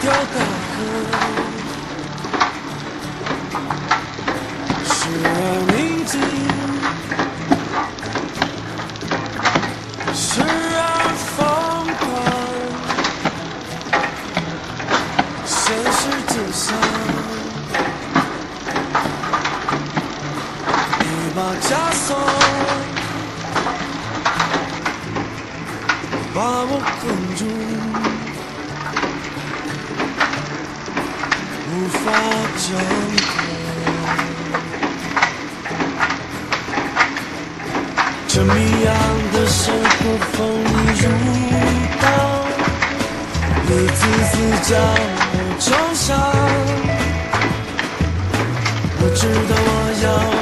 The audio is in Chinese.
条大河，时而宁静，时而疯狂，现实就像一把枷锁，把我困住，无法挣脱。这谜样的生活锋利如刀，一次次将我重伤。我知道我要